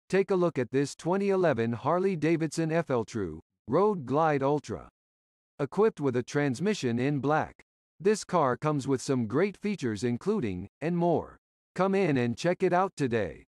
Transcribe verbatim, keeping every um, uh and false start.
Take a look at this twenty eleven Harley-Davidson F L True Road Glide Ultra. Equipped with a transmission in black. This car comes with some great features including, and more. Come in and check it out today.